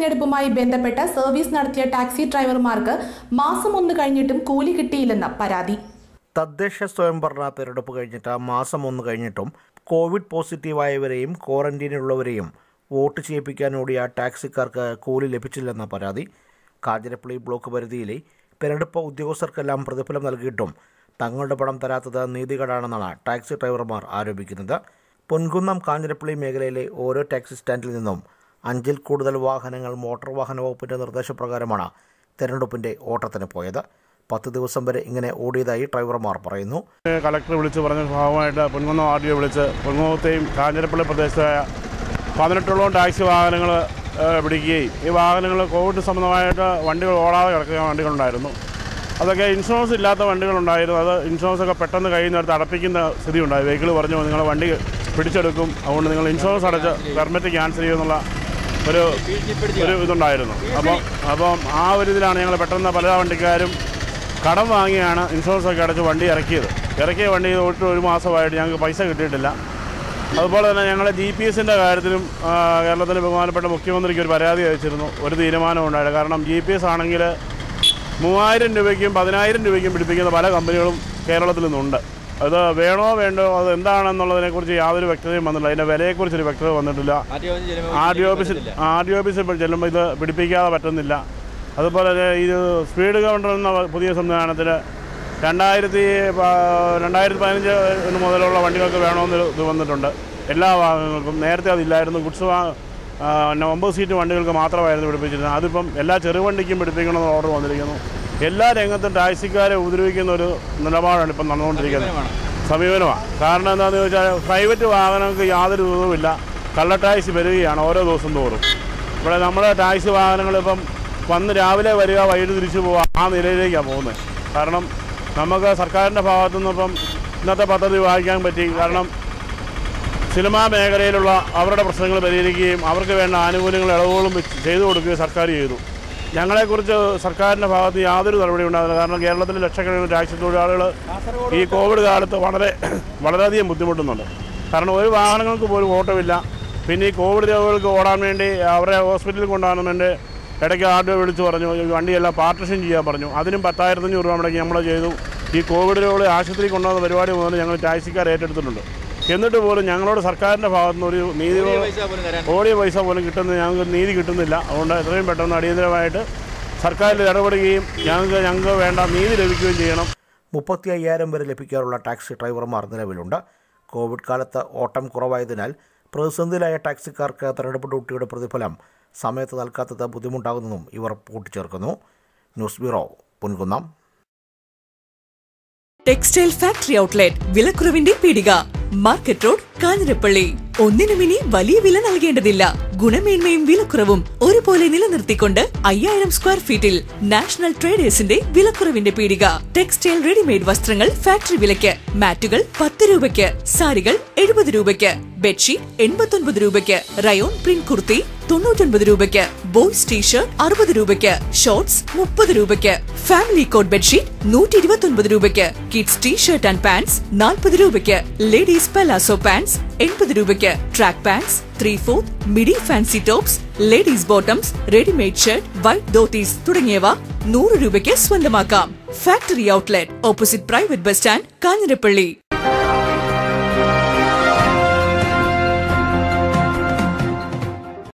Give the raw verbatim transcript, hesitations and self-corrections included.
തെരഞ്ഞെടുപ്പുമായി ബന്ധപ്പെട്ട സർവീസ് നടത്തിയ ടാക്സി ഡ്രൈവർമാർക്ക് മാസം ഒന്ന് കഴിഞ്ഞിട്ടും കൂലി കിട്ടിയില്ലെന്ന പരാതി. തദ്ദേശ സ്വയംഭരണ തെരഞ്ഞെടുപ്പ് കഴിഞ്ഞിട്ട് മാസം ഒന്ന് കഴിഞ്ഞിട്ടും കോവിഡ് പോസിറ്റീവായവരെയും ക്വാറന്റീനിലുള്ളവരെയും വോട്ട് ചെയ്യിപ്പിക്കാനോടിയ ടാക്സിക്കാർക്ക് കൂലി ലഭിച്ചില്ലെന്ന പരാതി. കാഞ്ഞിരപ്പള്ളി ബ്ലോക്ക് പരിധിയിലെ തെരഞ്ഞെടുപ്പ് ഉദ്യോഗസ്ഥർക്കെല്ലാം പ്രതിഫലം നൽകിയിട്ടും തങ്ങളുടെ പണം തരാത്തത് നീതികേടാണെന്നാണ് ടാക്സി ഡ്രൈവർമാർ ആരോപിക്കുന്നത്. പൊൻകുന്നം കാഞ്ഞിരപ്പള്ളി മേഖലയിലെ ഓരോ ടാക്സി സ്റ്റാൻഡിൽ നിന്നും അഞ്ചിൽ കൂടുതൽ വാഹനങ്ങൾ മോട്ടോർ വാഹന വകുപ്പിൻ്റെ നിർദ്ദേശപ്രകാരമാണ് തെരഞ്ഞെടുപ്പിൻ്റെ ഓട്ടത്തിന് പോയത്. പത്ത് ദിവസം വരെ ഇങ്ങനെ ഓടിയതായി ഡ്രൈവർമാർ പറയുന്നു. കളക്ടർ വിളിച്ച് പറഞ്ഞ ഭാഗമായിട്ട് പൊൻകുന്നം ആർ ഡി ഒ വിളിച്ച് പൊൻകുന്നത്തെയും കാഞ്ഞിരപ്പള്ളി പ്രദേശത്തായ പതിനെട്ടോളം ടാക്സി വാഹനങ്ങൾ പിടിക്കുകയും ഈ വാഹനങ്ങൾ കോവിഡ് സംബന്ധമായിട്ട് വണ്ടികൾ ഓടാതെ കിടക്കുന്ന വണ്ടികളുണ്ടായിരുന്നു. അതൊക്കെ ഇൻഷുറൻസ് ഇല്ലാത്ത വണ്ടികളുണ്ടായിരുന്നു. അത് ഇൻഷുറൻസൊക്കെ പെട്ടെന്ന് കയ്യിൽ നിന്ന് അടപ്പിക്കുന്ന സ്ഥിതി ഉണ്ടായി. വെഹിക്കിൾ പറഞ്ഞു നിങ്ങൾ വണ്ടി പിടിച്ചെടുക്കും, അതുകൊണ്ട് നിങ്ങൾ ഇൻഷുറൻസ് അടച്ച് പെർമിറ്റ് ക്യാൻസൽ ചെയ്യുമെന്നുള്ള ഒരു ഒരു ഇതുണ്ടായിരുന്നു. അപ്പം അപ്പം ആ ഒരു ഇതിലാണ് ഞങ്ങൾ പെട്ടെന്ന് പല വണ്ടിക്കാരും കടം വാങ്ങിയാണ് ഇൻഷുറൻസൊക്കെ അടച്ച് വണ്ടി ഇറക്കിയത്. ഇറക്കിയ വണ്ടി തൊട്ട് ഒരു മാസമായിട്ട് ഞങ്ങൾക്ക് പൈസ കിട്ടിയിട്ടില്ല. അതുപോലെ തന്നെ ഞങ്ങൾ ജി പി എസിൻ്റെ കാര്യത്തിലും കേരളത്തിലെ ബഹുമാനപ്പെട്ട മുഖ്യമന്ത്രിക്ക് ഒരു പരാതി അയച്ചിരുന്നു. ഒരു തീരുമാനം ഉണ്ടായില്ല. കാരണം ജി പി എസ് ആണെങ്കിൽ മൂവായിരം രൂപയ്ക്കും പതിനായിരം രൂപയ്ക്കും പിടിപ്പിക്കുന്ന പല കമ്പനികളും കേരളത്തിൽ നിന്നുണ്ട്. അത് വേണോ വേണ്ടോ അത് എന്താണെന്നുള്ളതിനെക്കുറിച്ച് യാതൊരു വ്യക്തതയും വന്നിട്ടില്ല. അതിൻ്റെ വിലയെക്കുറിച്ചൊരു വ്യക്തത വന്നിട്ടില്ല. ആർ ഡി ഓഫീസിൽ ആർ ഡി ഓഫീസിൽ ചെല്ലുമ്പോൾ ഇത് പിടിപ്പിക്കാതെ പറ്റുന്നില്ല. അതുപോലെ ഇത് സ്പീഡ് കൗണ്ടർ എന്ന പുതിയ സംവിധാനത്തിൽ രണ്ടായിരത്തി രണ്ടായിരത്തി പതിനഞ്ച് മുതലുള്ള വണ്ടികൾക്ക് വേണമെന്ന് ഇത് വന്നിട്ടുണ്ട്. എല്ലാ വാഹനങ്ങൾക്കും നേരത്തെ അതില്ലായിരുന്നു. ഗുഡ്സ് ഒമ്പത് സീറ്റ് വണ്ടികൾക്ക് മാത്രമായിരുന്നു പിടിപ്പിച്ചിരുന്നത്. അതിപ്പം എല്ലാ ചെറുവണ്ടിക്കും പിടിപ്പിക്കണമെന്ന് ഓർഡർ വന്നിരിക്കുന്നു. എല്ലാ രംഗത്തും ടാക്സിക്കാരെ ഉപദ്രവിക്കുന്ന ഒരു നിലപാടാണ് ഇപ്പം നടന്നുകൊണ്ടിരിക്കുന്നത്. സമീപനമാണ്. കാരണം എന്താണെന്ന് ചോദിച്ചാൽ പ്രൈവറ്റ് വാഹനങ്ങൾക്ക് യാതൊരു ഇതുമില്ല. കള്ള ടാക്സി വരികയാണ് ഓരോ ദിവസം തോറും. ഇവിടെ നമ്മുടെ ടാക്സി വാഹനങ്ങളിപ്പം വന്ന് രാവിലെ വരിക വൈകിട്ട് തിരിച്ചു പോവുക ആ നിലയിലേക്കാണ് പോകുന്നത്. കാരണം നമുക്ക് സർക്കാരിൻ്റെ ഭാഗത്തു നിന്നിപ്പം ഇന്നത്തെ പദ്ധതി വായിക്കാൻ പറ്റി. കാരണം സിനിമാ മേഖലയിലുള്ള അവരുടെ പ്രശ്നങ്ങൾ പരിഹരിക്കുകയും അവർക്ക് വേണ്ട ആനുകൂല്യങ്ങൾ ഇളവുകളും ചെയ്തു കൊടുക്കുകയും സർക്കാർ ചെയ്തു. ഞങ്ങളെക്കുറിച്ച് സർക്കാരിൻ്റെ ഭാഗത്ത് യാതൊരു നടപടി ഉണ്ടാകുന്നില്ല. കാരണം കേരളത്തിലെ ലക്ഷക്കണക്കിന് ടാക്സി തൊഴിലാളികൾ ഈ കോവിഡ് കാലത്ത് വളരെ വളരെയധികം ബുദ്ധിമുട്ടുന്നുണ്ട്. കാരണം ഒരു വാഹനങ്ങൾക്ക് പോലും ഓട്ടമില്ല. പിന്നെ ഈ കോവിഡ് രോഗികൾക്ക് ഓടാൻ വേണ്ടി അവരെ ഹോസ്പിറ്റലിൽ കൊണ്ടുപോകാൻ വേണ്ടി ഇടയ്ക്ക് ആർ ഡി ഒ വിളിച്ച് പറഞ്ഞു വണ്ടിയെല്ലാം പാർട്ടിഷൻ ചെയ്യാൻ പറഞ്ഞു. അതിനും പത്തായിരത്തഞ്ഞൂറ് രൂപ മുടക്കി നമ്മൾ ചെയ്തു. ഈ കോവിഡ് രോഗികളെ ആശുപത്രി കൊണ്ടുവന്ന പരിപാടി മുതൽ ഞങ്ങൾ ടാക്സിക്കാർ ഏറ്റെടുത്തിട്ടുണ്ട്. എന്നിട്ട് പോലും ഞങ്ങളോട് സർക്കാരിൻ്റെ ഭാഗത്തുനിന്ന് ഒരു നീതി ഓടിയ പൈസ പോലും കിട്ടുന്ന ഞങ്ങൾക്ക് നീതി കിട്ടുന്നില്ല. അതുകൊണ്ട് എത്രയും പെട്ടെന്ന് അടിയന്തരമായിട്ട് സർക്കാരിൽ ഇടപെടുകയും ഞങ്ങൾക്ക് ഞങ്ങൾക്ക് വേണ്ട നീതി ലഭിക്കുകയും ചെയ്യണം. മുപ്പത്തി അയ്യായിരം വരെ ലഭിക്കാറുള്ള ടാക്സി ഡ്രൈവർമാർ നിലവിലുണ്ട്. കോവിഡ് കാലത്ത് ഓട്ടം കുറവായതിനാൽ പ്രതിസന്ധിയിലായ ടാക്സിക്കാർക്ക് തെരഞ്ഞെടുപ്പ് ഡ്യൂട്ടിയുടെ പ്രതിഫലം സമയത്ത് നൽകാത്തത് ബുദ്ധിമുട്ടാകുന്നതും ഇവർ കൂട്ടിച്ചേർക്കുന്നു. News bureau, Ponkunnam. Textile factory outlet വിലക്കുറവിന്റെ പീടിക, മാർക്കറ്റ് റോഡ്, കാഞ്ഞിരപ്പള്ളി. ഒന്നിനും ഇനി വലിയ വില നൽകേണ്ടതില്ല. ഗുണമേന്മയും വിലക്കുറവും ഒരുപോലെ നിലനിർത്തിക്കൊണ്ട് അയ്യായിരം സ്ക്വയർ ഫീറ്റിൽ നാഷണൽ ട്രേഡേഴ്സിന്റെ വിലക്കുറവിന്റെ പീടിക. ടെക്സ്റ്റൈൽ റെഡിമെയ്ഡ് വസ്ത്രങ്ങൾ ഫാക്ടറി വിലയ്ക്ക്. മാറ്റുകൾ പത്ത് രൂപയ്ക്ക്, സാരികൾ എഴുപത് രൂപയ്ക്ക്, ബെഡ്ഷീറ്റ് എൺപത്തി ഒൻപത് രൂപയ്ക്ക്, റയോൺ പ്രിന്റ് കുർത്തി തൊണ്ണൂറ്റൊൻപത് രൂപയ്ക്ക്, ബോയ്സ് ടീഷർട്ട് അറുപത് രൂപയ്ക്ക്, ഷോർട്സ് മുപ്പത് രൂപയ്ക്ക്, ഫാമിലി കോട്ട് ബെഡ്ഷീറ്റ് നൂറ്റി ഇരുപത്തി ഒൻപത് രൂപയ്ക്ക്, കിഡ്സ് ടീഷർട്ട് ആൻഡ് പാൻസ് നാൽപ്പത് രൂപയ്ക്ക്, ലേഡീസ് പലാസോ പാൻസ് എൺപത് രൂപയ്ക്ക്, track pants three fourth, midi fancy tops, ladies bottoms, readymade shirt, white dhotis തുടങ്ങിയവ നൂറ് രൂപയ്ക്ക് സ്വന്തമാക്കാം. Factory outlet opposite private bus stand, Kanjirappally.